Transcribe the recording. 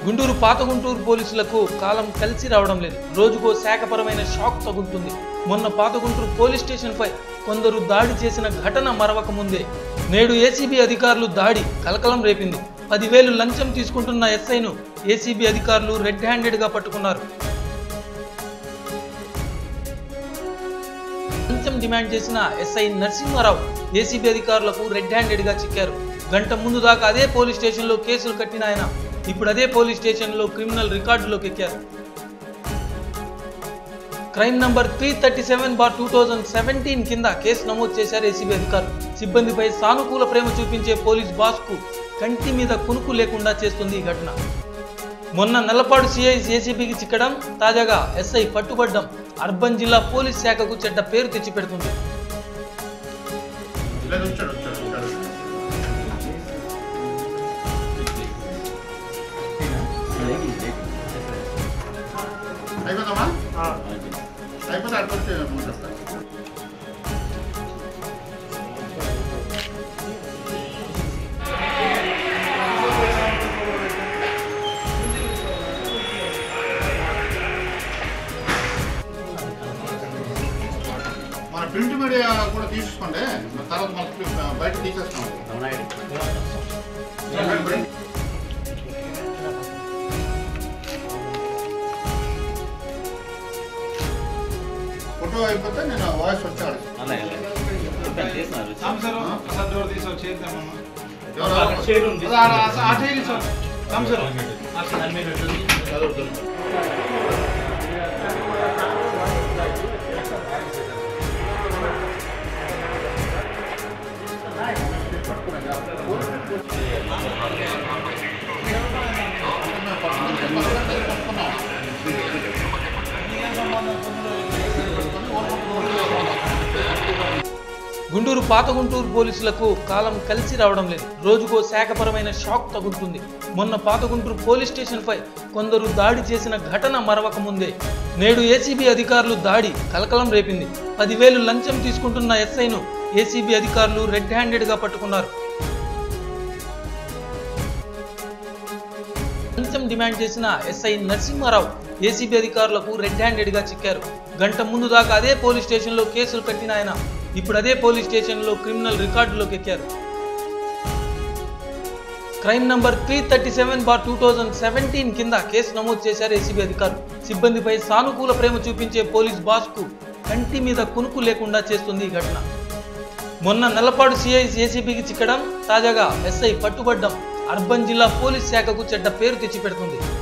గుంటూరు పాత గుంటూరు పోలీసులకు కాలం కలిసి రావడం లేదు. రోజుకో శాఖపరమైన షాక్ తగులుతుంది. మొన్న పాత గుంటూరు పోలీస్ స్టేషన్ పై కొందరు దాడి చేసిన ఘటన మరవక ముందే నేడు ఏసీబీ అధికారులు దాడి కలకలం రేపింది. 10,000 లంచం తీసుకుంటున్న ఎస్ఐను ఏసీబీ అధికారులు రెడ్ హ్యాండెడ్ గా పట్టుకున్నారు. లంచం డిమాండ్ చేసిన ఎస్ఐ నరసింహారావు ఏసీబీ అధికారులకు రెడ్ హ్యాండెడ్ గా చిక్కారు. గంట ముందు దాకా అదే పోలీస్ స్టేషన్ లో కేసులు కట్టిన ఆయన ఇప్పుడు అదే పోలీస్ స్టేషన్ లో క్రిమినల్ రికార్డులోకి ఎక్కారు. క్రైమ్ నంబర్ 337/2017 కింద కేసు నమోదు చేశారు ఏసీబీ అధికారులు. సిబ్బందిపై సానుకూల ప్రేమ చూపించే పోలీస్ బాస్ కు కంటి మీద కునుకు లేకుండా చేస్తుంది ఈ ఘటన. మొన్న నల్లపాడు సిఐ ఏసీబీకి చిక్కడం, తాజాగా ఎస్ఐ పట్టుబడ్డం అర్బన్ జిల్లా పోలీస్ శాఖకు చెడ్డ పేరు తెచ్చిపెడుతుంది. మన ప్రింట్ మీడియా కూడా తీసుకోండి, తర్వాత మనకి బయట తీసేస్తాం. ఫోటో అయిపోతే నేను వాయిస్ వచ్చాడు. గుంటూరు పాత గుంటూరు పోలీసులకు కాలం కలిసి రావడం లేదు. రోజుకో శాఖపరమైన షాక్ తగులుతుంది. మొన్న పాత గుంటూరు పోలీస్ స్టేషన్ పై కొందరు దాడి చేసిన ఘటన మరవక ముందే నేడు ఏసీబీ అధికారులు దాడి కలకలం రేపింది. 10,000 లంచం తీసుకుంటున్న ఎస్ఐను ఏసీబీ అధికారులు రెడ్ హ్యాండెడ్ గా పట్టుకున్నారు. లంచం డిమాండ్ చేసిన ఎస్ఐ నరసింహారావు ఏసీబీ అధికారులకు రెడ్ హ్యాండెడ్ గా చిక్కారు. గంట ముందు దాకా అదే పోలీస్ స్టేషన్ లో కేసులు కట్టిన ఆయన ఇప్పుడు అదే పోలీస్ స్టేషన్ లో క్రిమినల్ రికార్డులోకి ఎక్కారు. క్రైమ్ నంబర్ 337/2017 కింద కేసు నమోదు చేశారు ఏసీబీ అధికారులు. సిబ్బందిపై సానుకూల ప్రేమ చూపించే పోలీస్ బాస్ కు కంటి మీద కునుకు లేకుండా చేస్తుంది ఈ ఘటన. మొన్న నల్లపాడు సిఐ ఏసీబీకి చిక్కడం, తాజాగా ఎస్ఐ పట్టుబడ్డం అర్బన్ జిల్లా పోలీస్ శాఖకు చెడ్డ పేరు తెచ్చిపెడుతుంది.